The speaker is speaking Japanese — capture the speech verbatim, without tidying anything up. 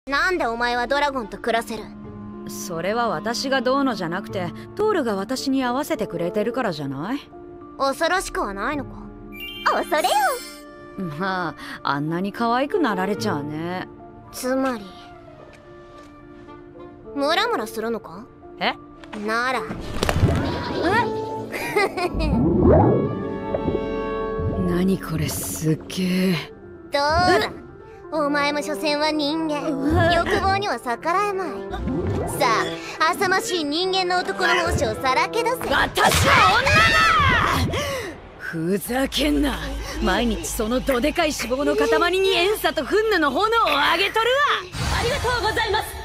なんでお前はドラゴンと暮らせる？ それは私がどうのじゃなくて、トールが私に合わせてくれてるからじゃない？ 恐ろしくはないのか？ 恐れよ。 まあ、あんなに可愛くなられちゃうね。 つまりムラムラするのか？ え？ なら何これ、すっげえ。 どうだ、お前も所詮は人間。欲望には逆らえまい。さあ、浅ましい人間の男の本性をさらけ出せ。 私は女だ！ふざけんな。毎日そのどでかい脂肪の塊に塩素と憤怒の炎をあげとるわ。 ありがとうございます。